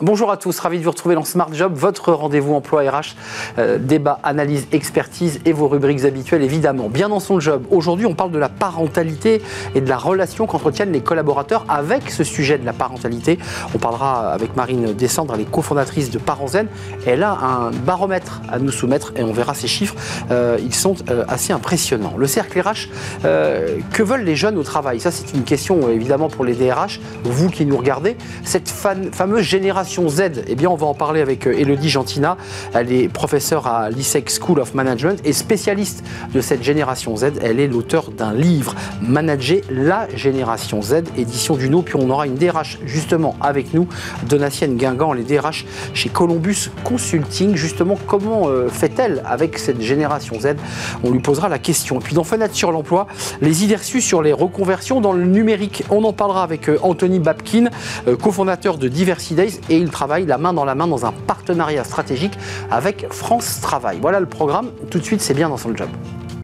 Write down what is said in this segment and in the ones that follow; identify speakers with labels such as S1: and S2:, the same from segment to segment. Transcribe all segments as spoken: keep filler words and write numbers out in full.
S1: Bonjour à tous, ravi de vous retrouver dans Smart Job, votre rendez-vous emploi R H, euh, débat, analyse, expertise et vos rubriques habituelles évidemment. Bien dans son job, aujourd'hui on parle de la parentalité et de la relation qu'entretiennent les collaborateurs avec ce sujet de la parentalité. On parlera avec Marine Descendre, elle est cofondatrice de ParentZen. Elle a un baromètre à nous soumettre et on verra ces chiffres, euh, ils sont euh, assez impressionnants. Le cercle R H, euh, que veulent les jeunes au travail? Ça c'est une question euh, évidemment pour les D R H, vous qui nous regardez. Cette fan, fameuse génération Z, eh bien on va en parler avec Élodie Gentina. Elle est professeure à l'I S E C School of Management et spécialiste de cette génération Z. Elle est l'auteur d'un livre, Manager la génération Z, édition Duno. Puis on aura une D R H justement avec nous, Donatienne Guingamp, les D R H chez Columbus Consulting. Justement, comment euh, fait-elle avec cette génération Z? On lui posera la question. Et puis dans Fenêtre sur l'emploi, les idées reçues sur les reconversions dans le numérique. On en parlera avec euh, Anthony Babkin, euh, cofondateur de Diversity Days, et il travaille la main dans la main dans un partenariat stratégique avec France Travail. Voilà le programme. Tout de suite, c'est bien dans son job.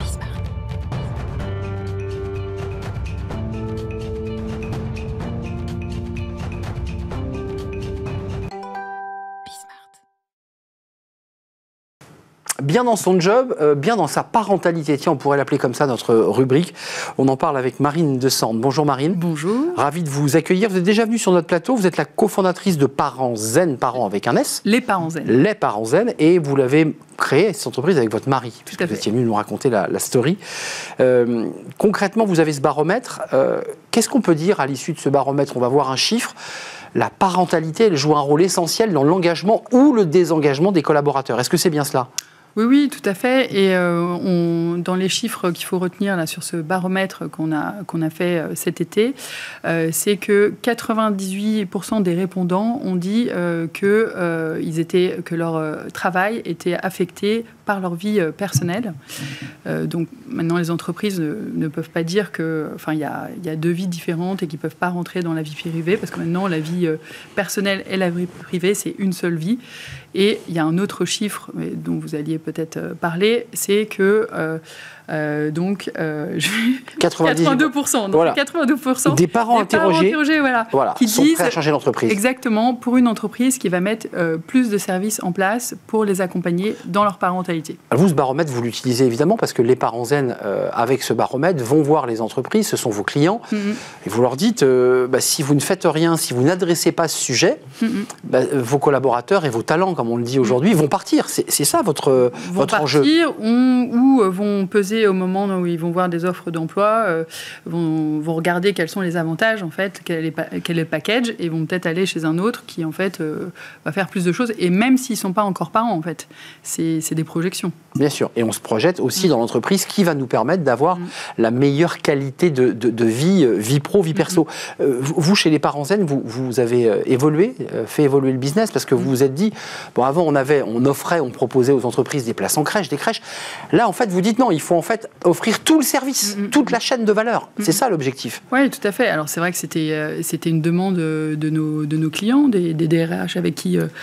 S1: Bien dans son job, euh, bien dans sa parentalité. Tiens, on pourrait l'appeler comme ça, notre rubrique. On en parle avec Marine Descendre. Bonjour Marine.
S2: Bonjour.
S1: Ravi de vous accueillir. Vous êtes déjà venue sur notre plateau. Vous êtes la cofondatrice de ParentZen, parents avec un S.
S2: Les ParentZen.
S1: Les ParentZen. Et vous l'avez créée, cette entreprise, avec votre mari.
S2: Tout à fait.
S1: Vous étiez venu nous raconter la, la story. Euh, concrètement, vous avez ce baromètre. Euh, Qu'est-ce qu'on peut dire à l'issue de ce baromètre? On va voir un chiffre. La parentalité, elle joue un rôle essentiel dans l'engagement ou le désengagement des collaborateurs. Est-ce que c'est bien cela?
S2: Oui, oui, tout à fait. Et euh, on, dans les chiffres qu'il faut retenir là, sur ce baromètre qu'on a, qu'on a fait euh, cet été, euh, c'est que quatre-vingt-dix-huit pour cent des répondants ont dit euh, que, euh, ils étaient, que leur euh, travail était affecté par leur vie euh, personnelle. Euh, donc maintenant, les entreprises ne, ne peuvent pas dire que, enfin, il y a, y a deux vies différentes et qu'ils ne peuvent pas rentrer dans la vie privée, parce que maintenant, la vie euh, personnelle et la vie privée, c'est une seule vie. Et il y a un autre chiffre dont vous alliez peut-être parler, c'est que euh, euh, donc euh, quatre-vingt-deux pour cent, donc voilà. quatre-vingt-deux pour cent
S1: des parents
S2: des
S1: interrogés,
S2: parents interrogés voilà,
S1: voilà,
S2: qui
S1: sont
S2: disent
S1: prêts à changer l'entreprise.
S2: Exactement, pour une entreprise qui va mettre euh, plus de services en place pour les accompagner dans leur parentalité.
S1: Vous, ce baromètre, vous l'utilisez évidemment parce que les ParentZen, euh, avec ce baromètre, vont voir les entreprises, ce sont vos clients, mm-hmm. et vous leur dites, euh, bah, si vous ne faites rien, si vous n'adressez pas ce sujet, mm-hmm. bah, vos collaborateurs et vos talents, comme on le dit aujourd'hui, vont partir. C'est, c'est ça votre,
S2: vont
S1: votre
S2: partir,
S1: enjeu.
S2: On, ou vont peser au moment où ils vont voir des offres d'emploi, euh, vont, vont regarder quels sont les avantages, en fait, quel est, quel est le package, et vont peut-être aller chez un autre qui, en fait, euh, va faire plus de choses. Et même s'ils ne sont pas encore parents, en fait, c'est, c'est des projections.
S1: Bien sûr. Et on se projette aussi mmh. dans l'entreprise qui va nous permettre d'avoir mmh. la meilleure qualité de, de, de vie, vie pro, vie perso. Mmh. Euh, vous, chez les ParentZen, vous, vous avez évolué, fait évoluer le business, parce que vous vous êtes dit, bon, avant, on avait, on offrait, on proposait aux entreprises des places en crèche, des crèches. Là, en fait, vous dites non, il faut en fait offrir tout le service, mmh. toute la chaîne de valeur. Mmh. C'est ça l'objectif.
S2: Oui, tout à fait. Alors, c'est vrai que c'était, euh, c'était une demande de nos, de nos clients, des, des D R H avec qui, euh,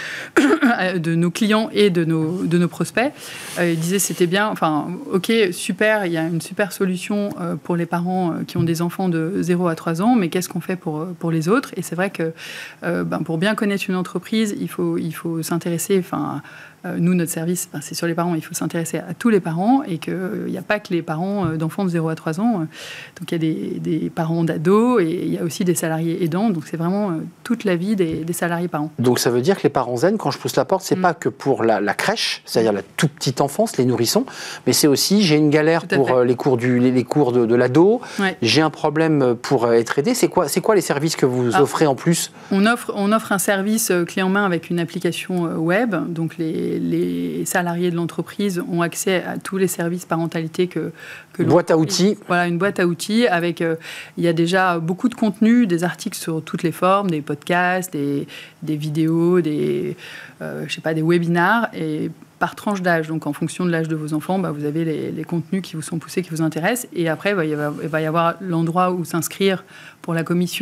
S2: de nos clients et de nos, de nos prospects. Euh, ils disaient c'était bien, enfin, ok, super, il y a une super solution euh, pour les parents euh, qui ont des enfants de zéro à trois ans, mais qu'est-ce qu'on fait pour, pour les autres? Et c'est vrai que euh, ben, pour bien connaître une entreprise, il faut, il faut s'intéresser, enfin, Euh, nous, notre service, ben, c'est sur les parents. Il faut s'intéresser à tous les parents et qu'il n'y euh, a pas que les parents euh, d'enfants de zéro à trois ans. Donc, il y a des, des parents d'ados et il y a aussi des salariés aidants. Donc, c'est vraiment euh, toute la vie des, des salariés parents.
S1: Donc, ça veut dire que les ParentZen, quand je pousse la porte, c'est mmh. pas que pour la, la crèche, c'est-à-dire la toute petite enfance, les nourrissons, mais c'est aussi, j'ai une galère pour euh, les cours, du, les, les cours de, de l'ado, ouais. j'ai un problème pour euh, être aidé. C'est quoi, c'est quoi les services que vous ah, offrez en plus?
S2: on offre, on offre un service euh, clé en main avec une application euh, web. Donc, les les salariés de l'entreprise ont accès à tous les services parentalité que, que
S1: une boîte à outils.
S2: Voilà, une boîte à outils avec, euh, il y a déjà beaucoup de contenu, des articles sur toutes les formes, des podcasts, des, des vidéos, des, euh, je sais pas, des webinars et par tranche d'âge. Donc, en fonction de l'âge de vos enfants, bah, vous avez les, les contenus qui vous sont poussés, qui vous intéressent. Et après, bah, il, va, il va y avoir l'endroit où s'inscrire pour la commission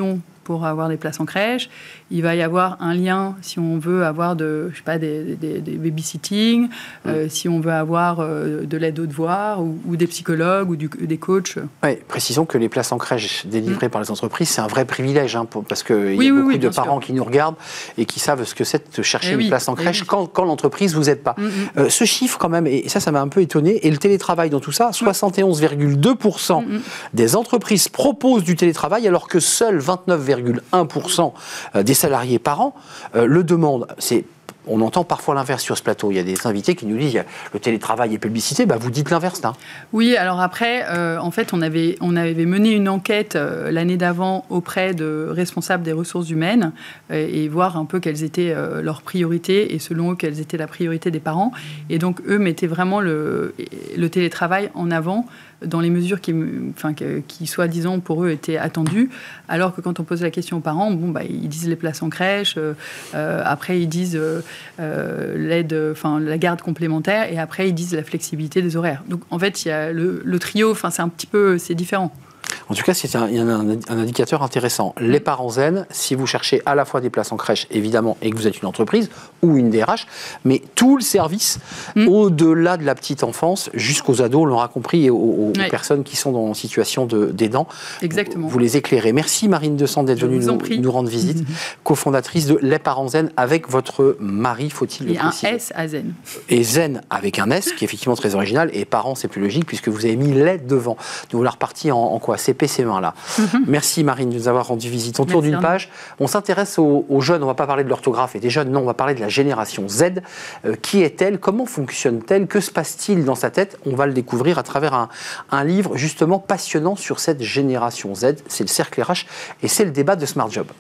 S2: pour avoir des places en crèche. Il va y avoir un lien si on veut avoir de, je sais pas, des, des, des babysitting, mmh. euh, si on veut avoir euh, de l'aide aux devoirs ou, ou des psychologues ou du, des coachs.
S1: Oui, précisons que les places en crèche délivrées mmh. par les entreprises, c'est un vrai privilège, hein, pour, parce qu'il
S2: oui,
S1: y a
S2: oui,
S1: beaucoup
S2: oui,
S1: de parents
S2: sûr.
S1: qui nous regardent et qui savent ce que c'est de chercher
S2: et
S1: une
S2: oui,
S1: place en crèche
S2: oui.
S1: quand, quand l'entreprise ne vous aide pas. Mmh. Euh, ce chiffre quand même, et ça, ça m'a un peu étonné, et le télétravail dans tout ça, soixante et onze virgule deux pour cent mmh. des entreprises proposent du télétravail alors que seuls vingt-neuf virgule un pour cent des salariés par an euh, le demandent. C'est On entend parfois l'inverse sur ce plateau. Il y a des invités qui nous disent le télétravail est publicité. Bah, vous dites l'inverse, là.
S2: Oui, alors après, euh, en fait, on avait, on avait mené une enquête euh, l'année d'avant auprès de responsables des ressources humaines euh, et voir un peu quelles étaient euh, leurs priorités et selon eux, quelles étaient la priorité des parents. Et donc, eux mettaient vraiment le, le télétravail en avant dans les mesures qui, enfin, qui, soi-disant, pour eux, étaient attendues, alors que quand on pose la question aux parents, bon, bah, ils disent les places en crèche, euh, euh, après ils disent euh, euh, l'aide, enfin, la garde complémentaire, et après ils disent la flexibilité des horaires. Donc, en fait, il y a le, le trio, enfin, c'est un petit peu, c'est différent.
S1: En tout cas, c'est un, un, un indicateur intéressant. Les parents zen, si vous cherchez à la fois des places en crèche, évidemment, et que vous êtes une entreprise ou une D R H, mais tout le service, mmh. au-delà de la petite enfance, jusqu'aux ados, on l'aura compris, et aux, aux ouais. personnes qui sont dans une situation d'aidant.
S2: Exactement.
S1: Vous les éclairez. Merci Marine Desan d'être venue nous, nous rendre visite, mmh. cofondatrice de Les Parents Zen avec votre mari, faut-il le préciser.
S2: Et un S à Zen.
S1: Et Zen avec un S, qui est effectivement très original, et parents, c'est plus logique, puisque vous avez mis les devant. Donc vous la repartie en, en quoi? C P C un là. Mm-hmm. Merci Marine de nous avoir rendu visite. On tourne d'une page. On s'intéresse aux, aux jeunes. On ne va pas parler de l'orthographe et des jeunes. Non, on va parler de la génération Z. Euh, qui est-elle? Comment fonctionne-t-elle? Que se passe-t-il dans sa tête? On va le découvrir à travers un, un livre justement passionnant sur cette génération Z. C'est le Cercle R H et c'est le débat de Smart Job.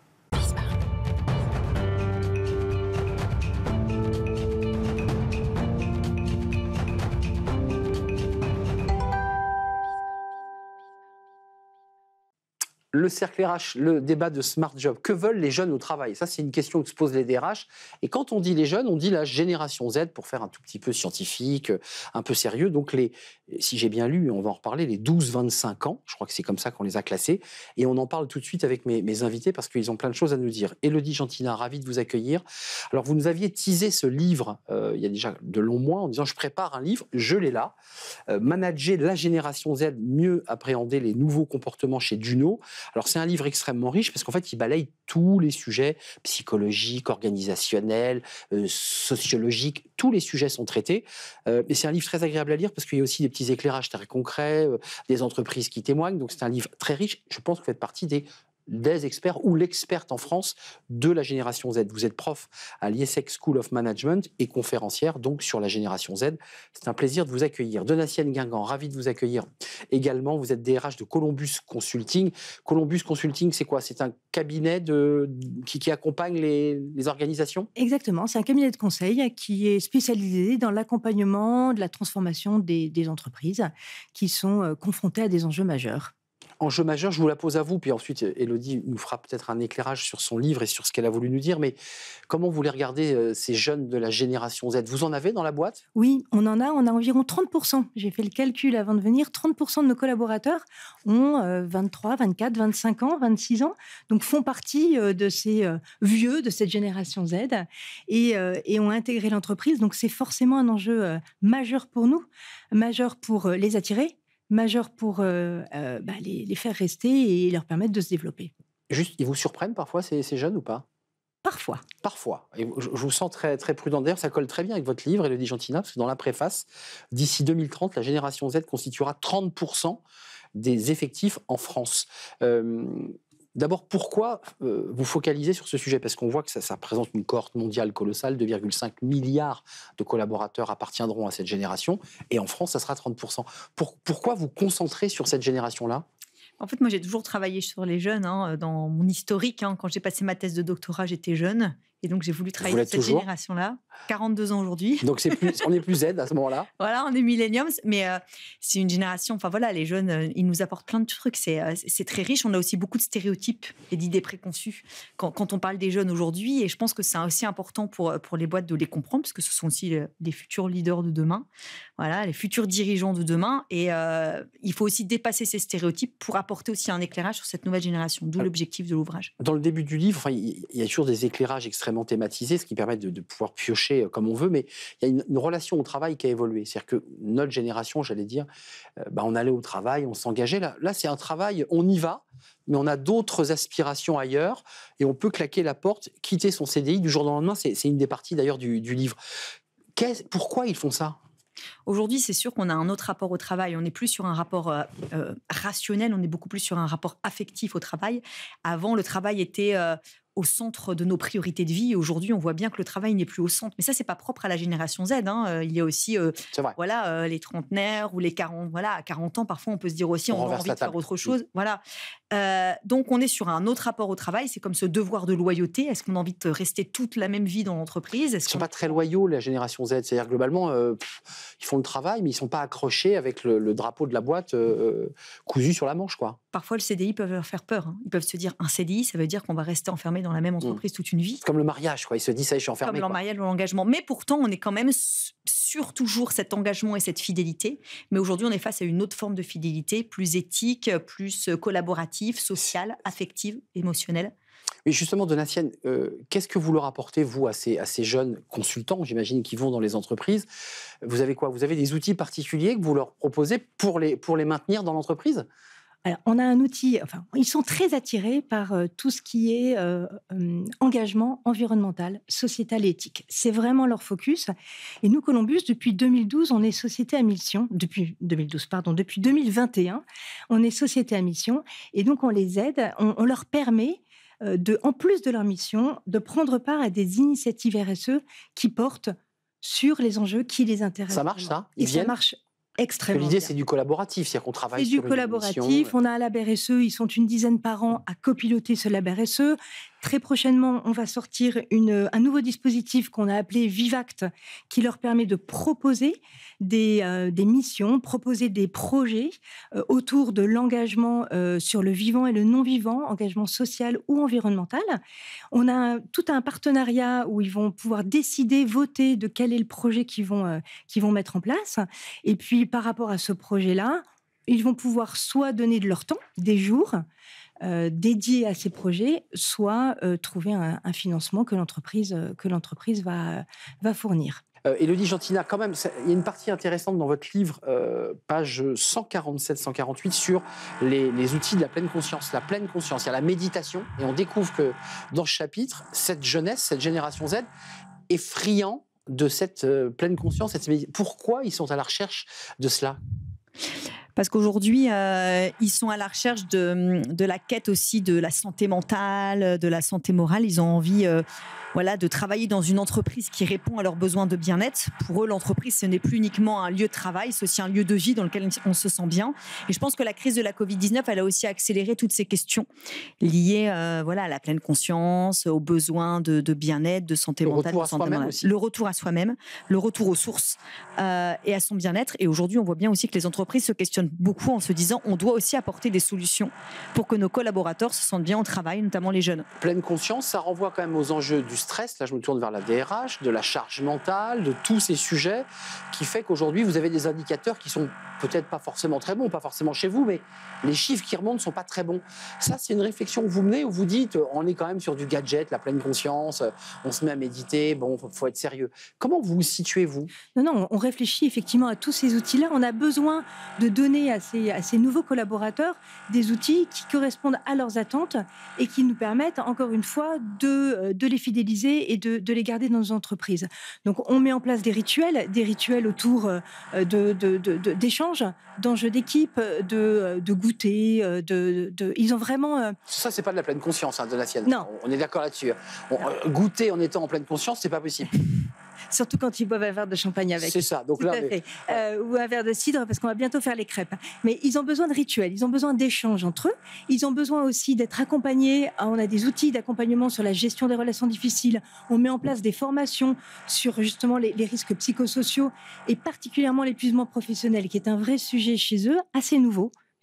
S1: Le Cercle R H, le débat de Smart Job. Que veulent les jeunes au travail? Ça, c'est une question que se posent les D R H. Et quand on dit les jeunes, on dit la génération Z, pour faire un tout petit peu scientifique, un peu sérieux. Donc, les, si j'ai bien lu, on va en reparler, les douze vingt-cinq ans, je crois que c'est comme ça qu'on les a classés. Et on en parle tout de suite avec mes, mes invités parce qu'ils ont plein de choses à nous dire. Élodie Gentina, ravie de vous accueillir. Alors, vous nous aviez teasé ce livre euh, il y a déjà de longs mois en disant « Je prépare un livre, je l'ai là. Euh, manager la génération Z, mieux appréhender les nouveaux comportements chez Duno ». Alors, c'est un livre extrêmement riche parce qu'en fait, il balaye tous les sujets psychologiques, organisationnels, euh, sociologiques. Tous les sujets sont traités. Euh, et c'est un livre très agréable à lire parce qu'il y a aussi des petits éclairages très concrets, euh, des entreprises qui témoignent. Donc, c'est un livre très riche. Je pense que vous faites partie des des experts ou l'experte en France de la génération Z. Vous êtes prof à l'I S E C School of Management et conférencière donc sur la génération Z. C'est un plaisir de vous accueillir. Donatienne Guingamp, ravi de vous accueillir également. Vous êtes D R H de Columbus Consulting. Columbus Consulting, c'est quoi? C'est un cabinet de, qui, qui accompagne les, les organisations?
S3: Exactement, c'est un cabinet de conseil qui est spécialisé dans l'accompagnement de la transformation des, des entreprises qui sont confrontées à des enjeux majeurs.
S1: Enjeu majeur, je vous la pose à vous, puis ensuite Élodie nous fera peut-être un éclairage sur son livre et sur ce qu'elle a voulu nous dire, mais comment vous les regardez, euh, ces jeunes de la génération Z? Vous en avez dans la boîte?
S3: Oui, on en a, on a environ trente pour cent. J'ai fait le calcul avant de venir, trente pour cent de nos collaborateurs ont euh, vingt-trois, vingt-quatre, vingt-cinq ans, vingt-six ans, donc font partie euh, de ces euh, vieux, de cette génération Z, et, euh, et ont intégré l'entreprise, donc c'est forcément un enjeu euh, majeur pour nous, majeur pour euh, les attirer, majeur pour euh, euh, bah, les, les faire rester et leur permettre de se développer.
S1: Juste, ils vous surprennent parfois, ces, ces jeunes, ou pas?
S3: Parfois.
S1: Parfois. Et je, je vous sens très, très prudent. D'ailleurs, ça colle très bien avec votre livre, Élodie Gentina, parce que dans la préface, d'ici deux mille trente, la génération Z constituera trente pour cent des effectifs en France. Euh, D'abord, pourquoi euh, vous focalisez sur ce sujet? Parce qu'on voit que ça, ça représente une cohorte mondiale colossale, deux virgule cinq milliards de collaborateurs appartiendront à cette génération, et en France, ça sera trente pour cent. Pour, pourquoi vous concentrez sur cette génération-là?
S4: En fait, moi, j'ai toujours travaillé sur les jeunes. Hein, dans mon historique, hein, quand j'ai passé ma thèse de doctorat, j'étais jeune. Et donc, j'ai voulu travailler sur cette
S1: toujours
S4: génération-là. quarante-deux ans aujourd'hui.
S1: Donc, c'est plus, on est plus Z à ce moment-là.
S4: Voilà, on est millenniums. Mais euh, c'est une génération... Enfin, voilà, les jeunes, euh, ils nous apportent plein de trucs. C'est, euh, c'est très riche. On a aussi beaucoup de stéréotypes et d'idées préconçues quand, quand on parle des jeunes aujourd'hui. Et je pense que c'est aussi important pour, pour les boîtes de les comprendre, parce que ce sont aussi les, les futurs leaders de demain. voilà, les futurs dirigeants de demain. Et euh, il faut aussi dépasser ces stéréotypes pour apporter aussi un éclairage sur cette nouvelle génération, d'où l'objectif de l'ouvrage.
S1: Dans le début du livre, enfin, il y a toujours des éclairages extrêmement thématisés, ce qui permet de, de pouvoir piocher comme on veut, mais il y a une, une relation au travail qui a évolué. C'est-à-dire que notre génération, j'allais dire, euh, bah, on allait au travail, on s'engageait. Là, là c'est un travail, on y va, mais on a d'autres aspirations ailleurs, et on peut claquer la porte, quitter son C D I du jour au lendemain. C'est, c'est une des parties d'ailleurs du, du livre. Qu'est-ce, pourquoi ils font ça ?
S4: Aujourd'hui, c'est sûr qu'on a un autre rapport au travail. On n'est plus sur un rapport euh, euh, rationnel, on est beaucoup plus sur un rapport affectif au travail. Avant, le travail était euh, au centre de nos priorités de vie. Et aujourd'hui, on voit bien que le travail n'est plus au centre. Mais ça, c'est pas propre à la génération Z. Hein. Il y a aussi euh, voilà, euh, les trentenaires ou les quarante. Voilà, à quarante ans, parfois, on peut se dire aussi on, on a envie de faire autre chose. Mmh. Voilà. Euh, donc, on est sur un autre rapport au travail. C'est comme ce devoir de loyauté. Est-ce qu'on a envie de rester toute la même vie dans l'entreprise ? Est-ce
S1: Ils ne sont pas très loyaux, la génération Z. C'est-à-dire, globalement, euh, pff, ils font le travail, mais ils ne sont pas accrochés avec le, le drapeau de la boîte euh, cousu sur la manche, quoi.
S4: Parfois, le C D I peut leur faire peur. Hein. Ils peuvent se dire, un C D I, ça veut dire qu'on va rester enfermé dans la même entreprise mmh. toute une vie.
S1: C'est comme le mariage, quoi. Ils se disent, ça y est, je suis enfermé.
S4: Comme le mariage ou l'engagement. Mais pourtant, on est quand même sur toujours cet engagement et cette fidélité. Mais aujourd'hui, on est face à une autre forme de fidélité, plus éthique, plus collaborative, sociale, affective, émotionnelle.
S1: Mais justement, Donatienne, euh, qu'est-ce que vous leur apportez, vous, à ces, à ces jeunes consultants, j'imagine, qui vont dans les entreprises ? Vous avez quoi ? Vous avez des outils particuliers que vous leur proposez pour les, pour les maintenir dans l'entreprise ?
S3: Alors, on a un outil, enfin, ils sont très attirés par euh, tout ce qui est euh, euh, engagement environnemental, sociétal et éthique. C'est vraiment leur focus. Et nous, Columbus, depuis deux mille douze, on est société à mission, depuis deux mille douze, pardon, depuis deux mille vingt et un, on est société à mission. Et donc, on les aide, on, on leur permet, euh, de, en plus de leur mission, de prendre part à des initiatives R S E qui portent sur les enjeux qui les intéressent.
S1: Ça marche, ça ?
S3: Et ça marche extrêmement bien.
S1: L'idée, c'est du collaboratif, c'est-à-dire qu'on travaille
S3: c'est
S1: sur
S3: du collaboratif. On a un lab R S E, ils sont une dizaine par an à copiloter ce lab R S E. Très prochainement, on va sortir une, un nouveau dispositif qu'on a appelé Vivact, qui leur permet de proposer des, euh, des missions, proposer des projets euh, autour de l'engagement euh, sur le vivant et le non-vivant, engagement social ou environnemental. On a un, tout un partenariat où ils vont pouvoir décider, voter de quel est le projet qu'ils vont, euh, qu'ils vont mettre en place. Et puis, par rapport à ce projet-là, ils vont pouvoir soit donner de leur temps, des jours, Euh, dédiés à ces projets, soit euh, trouver un, un financement que l'entreprise, euh, que l'entreprise va, va fournir.
S1: Euh, Élodie Gentina, quand même, il y a une partie intéressante dans votre livre, euh, page cent quarante-sept cent quarante-huit, sur les, les outils de la pleine conscience. La pleine conscience, il y a la méditation, et on découvre que dans ce chapitre, cette jeunesse, cette génération Z, est friand de cette euh, pleine conscience. Cette médi- Pourquoi ils sont à la recherche de cela ?
S4: Parce qu'aujourd'hui, euh, ils sont à la recherche de, de la quête aussi de la santé mentale, de la santé morale. Ils ont envie euh, voilà, de travailler dans une entreprise qui répond à leurs besoins de bien-être. Pour eux, l'entreprise, ce n'est plus uniquement un lieu de travail, c'est aussi un lieu de vie dans lequel on se sent bien. Et je pense que la crise de la covid dix-neuf, elle a aussi accéléré toutes ces questions liées euh, voilà, à la pleine conscience, aux besoins de, de bien-être, de santé
S1: le
S4: mentale,
S1: retour
S4: de
S1: à
S4: santé
S1: soi-même
S4: morale.
S1: aussi.
S4: Le retour à soi-même, le retour aux sources euh, et à son bien-être. Et aujourd'hui, on voit bien aussi que les entreprises se questionnent beaucoup en se disant on doit aussi apporter des solutions pour que nos collaborateurs se sentent bien au travail, notamment les jeunes.
S1: Pleine conscience, ça renvoie quand même aux enjeux du stress. Là, je me tourne vers la D R H, de la charge mentale, de tous ces sujets, qui fait qu'aujourd'hui, vous avez des indicateurs qui sont peut-être pas forcément très bons, pas forcément chez vous, mais les chiffres qui remontent ne sont pas très bons. Ça, c'est une réflexion que vous menez où vous dites on est quand même sur du gadget, la pleine conscience, on se met à méditer, bon, faut, faut être sérieux. Comment vous vous situez, vous ?
S3: Non, non, on réfléchit effectivement à tous ces outils-là. On a besoin de donner à ces, à ces nouveaux collaborateurs des outils qui correspondent à leurs attentes et qui nous permettent, encore une fois, de, de les fidéliser et de, de les garder dans nos entreprises. Donc, on met en place des rituels, des rituels autour de, de, de, de, d'échanges, d'enjeux d'équipe, de, de goûter, de, de... Ils ont vraiment...
S1: Ça, c'est pas de la pleine conscience, hein, de la sienne.
S3: Non.
S1: On est d'accord là-dessus. On, euh, goûter en étant en pleine conscience, c'est pas possible.
S3: Surtout quand ils boivent un verre de champagne avec.
S1: C'est ça. Donc
S3: Tout
S1: là,
S3: à
S1: mais...
S3: fait. Euh, ou un verre de cidre, parce qu'on va bientôt faire les crêpes. Mais ils ont besoin de rituels, ils ont besoin d'échanges entre eux. Ils ont besoin aussi d'être accompagnés. On a des outils d'accompagnement sur la gestion des relations difficiles. On met en place des formations sur justement les, les risques psychosociaux et particulièrement l'épuisement professionnel, qui est un vrai sujet chez eux, assez nouveau.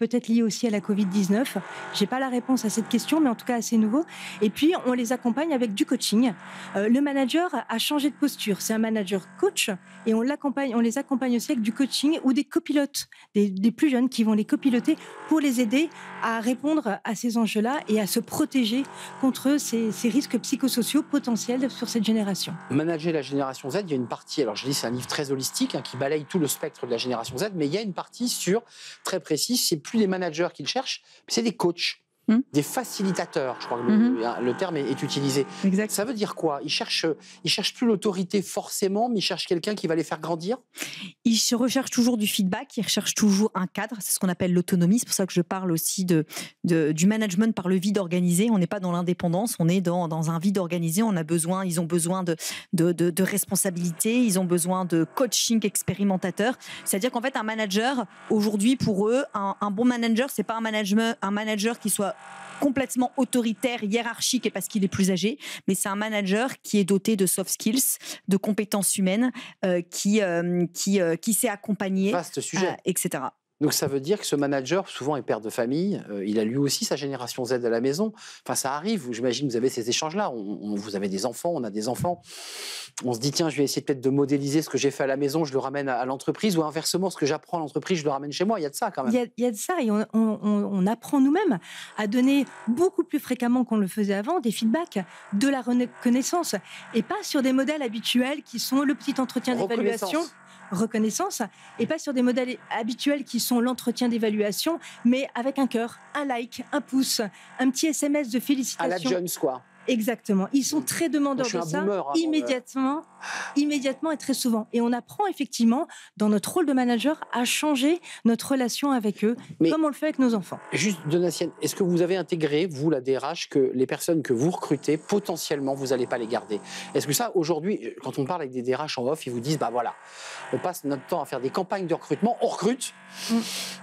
S3: peut-être lié aussi à la covid dix-neuf. J'ai pas la réponse à cette question, mais en tout cas assez nouveau. Et puis, on les accompagne avec du coaching. Euh, le manager a changé de posture. C'est un manager coach et on l'accompagne, on les accompagne aussi avec du coaching ou des copilotes, des, des plus jeunes qui vont les copiloter pour les aider à répondre à ces enjeux-là et à se protéger contre ces, ces risques psychosociaux potentiels sur cette génération.
S1: Manager la génération Z, il y a une partie, alors je dis c'est un livre très holistique hein, qui balaye tout le spectre de la génération Z, mais il y a une partie sur, très précise, c'est plus les managers qu'ils cherchent, c'est des coachs. Mmh. Des facilitateurs, je crois que mmh. le, le terme est, est utilisé.
S4: Exact.
S1: Ça veut dire quoi ? Ils cherchent, ils cherchent plus l'autorité forcément, mais ils cherchent quelqu'un qui va les faire grandir.
S4: Ils recherchent toujours du feedback, ils recherchent toujours un cadre, c'est ce qu'on appelle l'autonomie. C'est pour ça que je parle aussi de, de, du management par le vide organisé. On n'est pas dans l'indépendance, on est dans, dans un vide organisé. On a besoin, ils ont besoin de, de, de, de responsabilité, ils ont besoin de coaching expérimentateur. C'est-à-dire qu'en fait, un manager, aujourd'hui, pour eux, un, un bon manager, c'est pas un, management, un manager qui soit complètement autoritaire, hiérarchique et parce qu'il est plus âgé, mais c'est un manager qui est doté de soft skills, de compétences humaines, euh, qui, euh, qui, euh, qui sait accompagner,
S1: vaste sujet.
S4: Euh, et cetera.
S1: Donc ça veut dire que ce manager, souvent est père de famille, euh, il a lui aussi sa génération Z à la maison. Enfin ça arrive, j'imagine que vous avez ces échanges-là, on, on, vous avez des enfants, on a des enfants, on se dit tiens je vais essayer peut-être de modéliser ce que j'ai fait à la maison, je le ramène à, à l'entreprise, ou inversement ce que j'apprends à l'entreprise, je le ramène chez moi, il y a de ça quand même.
S3: Il y a, il y a de ça et on, on, on apprend nous-mêmes à donner beaucoup plus fréquemment qu'on le faisait avant des feedbacks, de la reconnaissance et pas sur des modèles habituels qui sont le petit entretien d'évaluation. Reconnaissance, et pas sur des modèles habituels qui sont l'entretien d'évaluation, mais avec un cœur, un like, un pouce, un petit S M S de félicitations.
S1: À la Jones, quoi.
S3: Exactement. Ils sont très demandeurs
S1: Moi,
S3: de ça,
S1: boomer, hein,
S3: immédiatement, euh... immédiatement et très souvent. Et on apprend effectivement, dans notre rôle de manager, à changer notre relation avec eux, mais comme on le fait avec nos enfants.
S1: Juste, Donatienne, est-ce que vous avez intégré, vous, la D R H, que les personnes que vous recrutez, potentiellement, vous n'allez pas les garder ? Est-ce que ça, aujourd'hui, quand on parle avec des D R H en off, ils vous disent, bah voilà, on passe notre temps à faire des campagnes de recrutement, on recrute, mm.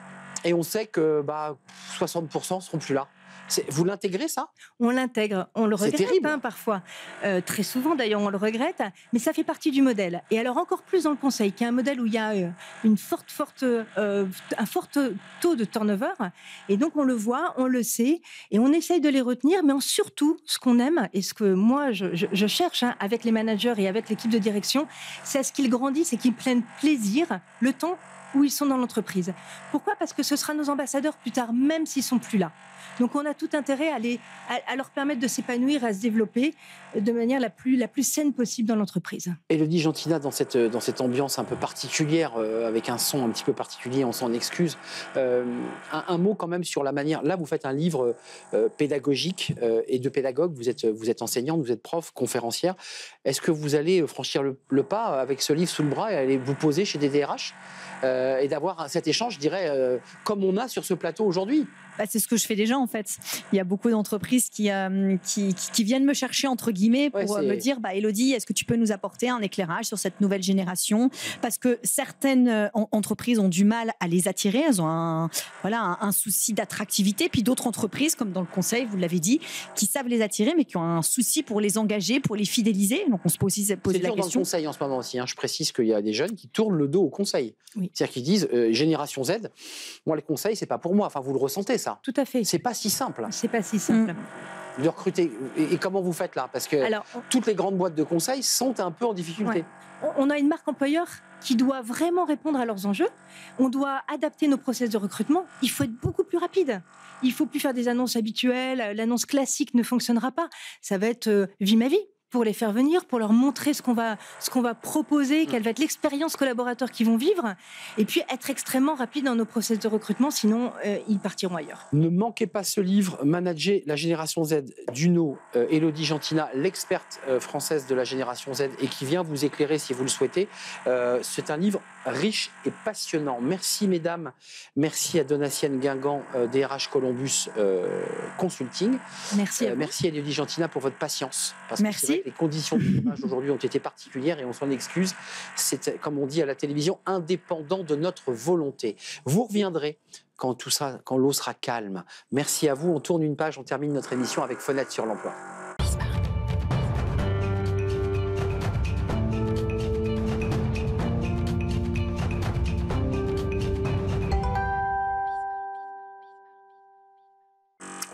S1: et on sait que bah, soixante pour cent seront plus là. Vous l'intégrez, ça ?
S3: On l'intègre, on le regrette hein, parfois. Euh, très souvent, d'ailleurs, on le regrette, mais ça fait partie du modèle. Et alors, encore plus dans le conseil, qui est un modèle où il y a euh, une forte, forte, euh, un fort taux de turnover. Et donc, on le voit, on le sait, et on essaye de les retenir, mais en surtout, ce qu'on aime, et ce que moi, je, je, je cherche hein, avec les managers et avec l'équipe de direction, c'est à ce qu'ils grandissent et qu'ils prennent plaisir le temps où ils sont dans l'entreprise. Pourquoi ? Parce que ce sera nos ambassadeurs plus tard, même s'ils sont plus là. Donc, on a tout intérêt à, les, à, à leur permettre de s'épanouir, à se développer de manière la plus, la plus saine possible dans l'entreprise.
S1: Élodie Gentina, dans cette, dans cette ambiance un peu particulière, euh, avec un son un petit peu particulier, on s'en excuse, euh, un, un mot quand même sur la manière... Là, vous faites un livre euh, pédagogique euh, et de pédagogue, vous êtes, vous êtes enseignante, vous êtes prof, conférencière. Est-ce que vous allez franchir le, le pas avec ce livre sous le bras et aller vous poser chez des D R H euh, et d'avoir cet échange, je dirais, euh, comme on a sur ce plateau aujourd'hui ?
S4: Bah, c'est ce que je fais déjà en fait. Il y a beaucoup d'entreprises qui, euh, qui, qui, qui viennent me chercher entre guillemets pour ouais, me dire bah, Élodie, est-ce que tu peux nous apporter un éclairage sur cette nouvelle génération ? Parce que certaines euh, entreprises ont du mal à les attirer, elles ont un, voilà, un, un souci d'attractivité, puis d'autres entreprises, comme dans le conseil, vous l'avez dit, qui savent les attirer mais qui ont un souci pour les engager, pour les fidéliser. Donc on se pose aussi poser la question. C'est dur dans le
S1: conseil en ce moment aussi. Hein. Je précise qu'il y a des jeunes qui tournent le dos au conseil. Oui. C'est-à-dire qu'ils disent euh, génération Z, moi le conseil c'est pas pour moi. Enfin vous le ressentez ça ?
S3: Tout à fait.
S1: C'est pas si simple.
S3: C'est pas si simple.
S1: Mmh. De recruter. Et, et comment vous faites là ? Parce que Alors, on... toutes les grandes boîtes de conseil sont un peu en difficulté.
S3: Ouais. On a une marque employeur qui doit vraiment répondre à leurs enjeux. On doit adapter nos process de recrutement. Il faut être beaucoup plus rapide. Il faut plus faire des annonces habituelles. L'annonce classique ne fonctionnera pas. Ça va être euh, vie ma vie. Pour les faire venir, pour leur montrer ce qu'on va, ce qu'on va proposer, quelle va être l'expérience collaborateur qu'ils vont vivre, et puis être extrêmement rapide dans nos process de recrutement, sinon euh, ils partiront ailleurs.
S1: Ne manquez pas ce livre, Manager la génération Z, d'Uno, euh, Élodie Gentina, l'experte euh, française de la génération Z, et qui vient vous éclairer si vous le souhaitez. Euh, c'est un livre riche et passionnant. Merci mesdames, merci à Donatienne Guingamp, euh, D R H Columbus euh, Consulting.
S3: Merci à vous.
S1: Euh, merci à Élodie Gentina pour votre patience. Parce
S4: merci.
S1: Que les conditions de tournage aujourd'hui ont été particulières et on s'en excuse. C'est, comme on dit à la télévision, indépendant de notre volonté. Vous reviendrez quand tout ça, quand l'eau sera calme. Merci à vous. On tourne une page, on termine notre émission avec Fenêtre sur l'emploi.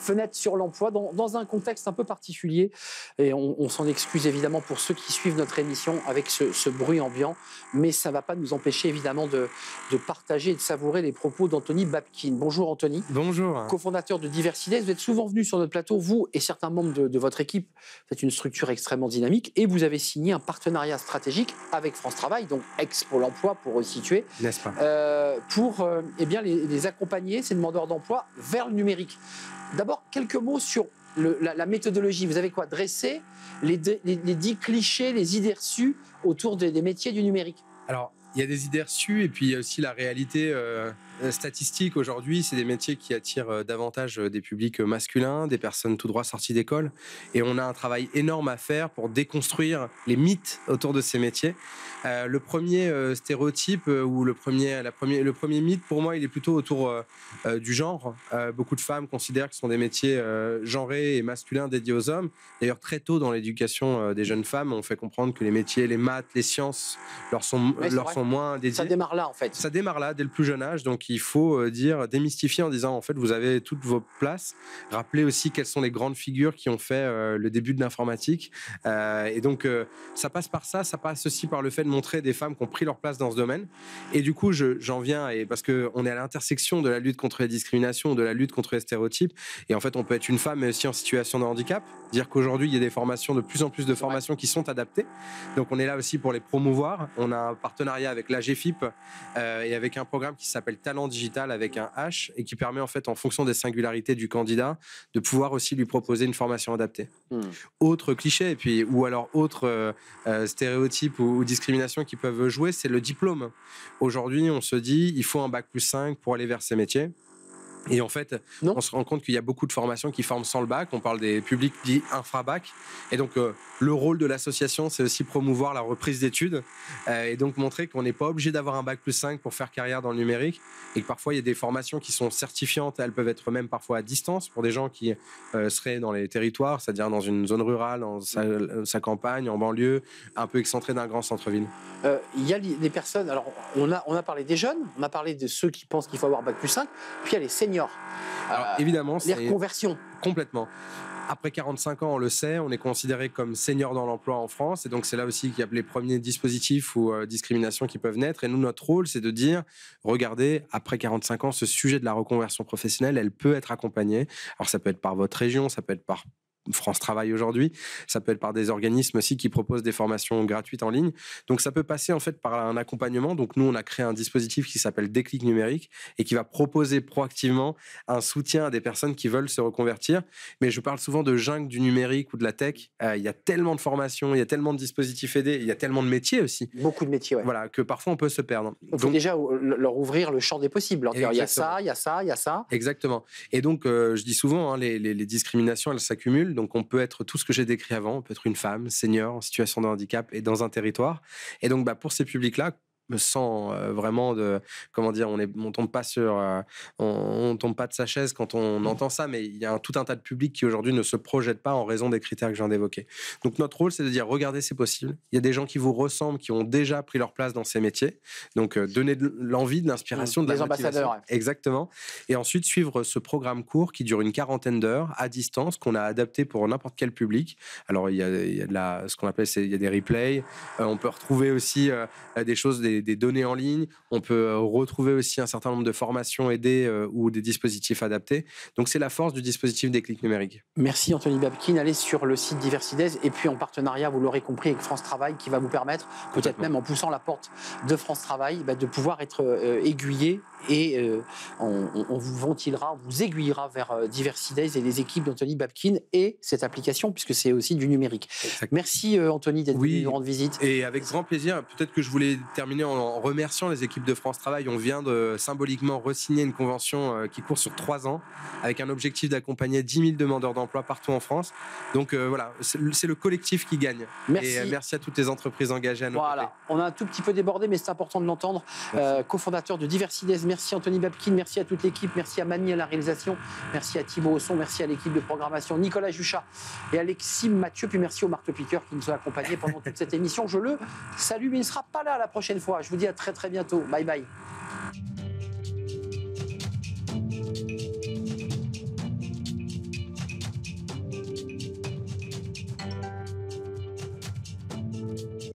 S1: fenêtre sur l'emploi dans, dans un contexte un peu particulier. Et on, on s'en excuse évidemment pour ceux qui suivent notre émission avec ce, ce bruit ambiant, mais ça ne va pas nous empêcher évidemment de, de partager et de savourer les propos d'Anthony Babkin. Bonjour Anthony.
S5: Bonjour.
S1: Cofondateur de Diversides, vous êtes souvent venu sur notre plateau, vous et certains membres de, de votre équipe. Vous êtes une structure extrêmement dynamique et vous avez signé un partenariat stratégique avec France Travail, donc ex-Pôle emploi pour resituer,
S5: n'est-ce pas,
S1: euh, pour euh, eh bien, les, les accompagner, ces demandeurs d'emploi, vers le numérique. D'abord, quelques mots sur le, la, la méthodologie. Vous avez quoi? Dressé les, les, les dix clichés, les idées reçues autour des, des métiers du numérique.
S5: Alors, il y a des idées reçues et puis il y a aussi la réalité euh, statistique. Aujourd'hui, c'est des métiers qui attirent euh, davantage des publics masculins, des personnes tout droit sorties d'école. Et on a un travail énorme à faire pour déconstruire les mythes autour de ces métiers. Euh, le premier euh, stéréotype euh, ou le premier, la premier, le premier mythe, pour moi, il est plutôt autour euh, euh, du genre. Euh, beaucoup de femmes considèrent que ce sont des métiers euh, genrés et masculins dédiés aux hommes. D'ailleurs, très tôt dans l'éducation euh, des jeunes femmes, on fait comprendre que les métiers, les maths, les sciences leur sont,
S1: ouais,
S5: leur sont moins dédiés.
S1: Ça démarre là, en fait.
S5: Ça démarre là, dès le plus jeune âge. Donc, il faut dire, démystifier en disant, en fait, vous avez toutes vos places. Rappeler aussi quelles sont les grandes figures qui ont fait euh, le début de l'informatique. Euh, et donc, euh, ça passe par ça. Ça passe aussi par le fait de montrer des femmes qui ont pris leur place dans ce domaine. Et du coup, je, j'en viens, et parce qu'on est à l'intersection de la lutte contre les discriminations, de la lutte contre les stéréotypes. Et en fait, on peut être une femme, mais aussi en situation de handicap. Dire qu'aujourd'hui, il y a des formations, de plus en plus de formations ouais. qui sont adaptées. Donc, on est là aussi pour les promouvoir. On a un partenariat avec l'A G F I P euh, et avec un programme qui s'appelle Talent Digital avec un H et qui permet en fait, en fonction des singularités du candidat, de pouvoir aussi lui proposer une formation adaptée. Mmh. Autre cliché, et puis, ou alors autre euh, euh, stéréotype ou, ou discrimination qui peuvent jouer, c'est le diplôme. Aujourd'hui, on se dit, il faut un bac plus cinq pour aller vers ces métiers. Et en fait, non. on se rend compte qu'il y a beaucoup de formations qui forment sans le bac. On parle des publics dits infra-bac. Et donc, euh, le rôle de l'association, c'est aussi promouvoir la reprise d'études euh, et donc montrer qu'on n'est pas obligé d'avoir un bac plus cinq pour faire carrière dans le numérique et que parfois, il y a des formations qui sont certifiantes. Elles peuvent être même parfois à distance pour des gens qui euh, seraient dans les territoires, c'est-à-dire dans une zone rurale, dans sa, sa campagne, en banlieue, un peu excentrée d'un grand centre-ville.
S1: Euh, il y a des personnes... Alors, on a, on a parlé des jeunes, on a parlé de ceux qui pensent qu'il faut avoir bac plus cinq, puis il y a les seniors.
S5: Alors, euh, évidemment,
S1: les reconversions.
S5: Complètement. Après quarante-cinq ans, on le sait, on est considéré comme senior dans l'emploi en France. Et donc, c'est là aussi qu'il y a les premiers dispositifs ou euh, discriminations qui peuvent naître. Et nous, notre rôle, c'est de dire, regardez, après quarante-cinq ans, ce sujet de la reconversion professionnelle, elle peut être accompagnée. Alors, ça peut être par votre région, ça peut être par France Travail aujourd'hui, ça peut être par des organismes aussi qui proposent des formations gratuites en ligne. Donc ça peut passer en fait par un accompagnement. Donc nous, on a créé un dispositif qui s'appelle Déclic numérique et qui va proposer proactivement un soutien à des personnes qui veulent se reconvertir. Mais je parle souvent de jungle du numérique ou de la tech. Euh, il y a tellement de formations, il y a tellement de dispositifs aidés, il y a tellement de métiers aussi.
S1: Beaucoup de métiers, ouais.
S5: Voilà, que parfois on peut se perdre.
S1: Il faut donc déjà leur ouvrir le champ des possibles. Il y a ça, il y a ça, il y a ça.
S5: Exactement. Et donc, euh, je dis souvent, hein, les, les, les discriminations, elles s'accumulent. Donc, on peut être tout ce que j'ai décrit avant. On peut être une femme, senior, en situation de handicap et dans un territoire. Et donc, bah, pour ces publics-là, me sens euh, vraiment de comment dire on est on tombe pas sur euh, on, on tombe pas de sa chaise quand on mmh. entend ça, mais il y a un, tout un tas de publics qui aujourd'hui ne se projettent pas en raison des critères que je viens d'évoquer. Donc notre rôle, c'est de dire regardez, c'est possible, il y a des gens qui vous ressemblent, qui ont déjà pris leur place dans ces métiers, donc euh, donner de l'envie, de l'inspiration, mmh. de la
S1: des ambassadeurs, ouais.
S5: Exactement. Et ensuite suivre ce programme court qui dure une quarantaine d'heures à distance, qu'on a adapté pour n'importe quel public. Alors il y a, il y a de la, ce qu'on appelle c'est, il y a des replays, euh, on peut retrouver aussi euh, des choses des des données en ligne, on peut retrouver aussi un certain nombre de formations aidées euh, ou des dispositifs adaptés. Donc c'est la force du dispositif Déclic numérique.
S1: Merci Anthony Babkin, allez sur le site Diversides et puis en partenariat, vous l'aurez compris, avec France Travail qui va vous permettre, peut-être même en poussant la porte de France Travail, bah, de pouvoir être euh, aiguillé et euh, on, on vous ventilera, on vous aiguillera vers euh, Diversides et les équipes d'Anthony Babkin et cette application puisque c'est aussi du numérique. Exactement. Merci euh, Anthony d'être
S5: oui,
S1: venu nous rendre visite.
S5: Et avec grand plaisir, peut-être que je voulais terminer en, en remerciant les équipes de France Travail. On vient de symboliquement re-signer une convention euh, qui court sur trois ans avec un objectif d'accompagner dix mille demandeurs d'emploi partout en France. Donc euh, voilà, c'est, c'est le collectif qui gagne.
S1: Merci.
S5: Et euh, merci à toutes les entreprises engagées à nos
S1: Voilà,
S5: côtés.
S1: On a un tout petit peu débordé, mais c'est important de l'entendre. Euh, cofondateur de Diversides, merci Anthony Babkin, merci à toute l'équipe, merci à Mani à la réalisation, merci à Thibaut au son, merci à l'équipe de programmation, Nicolas Juchat et Alexis Mathieu, puis merci au marteau-piqueur qui nous a accompagnés pendant toute cette émission. Je le salue, mais il ne sera pas là la prochaine fois. Je vous dis à très très bientôt. Bye bye.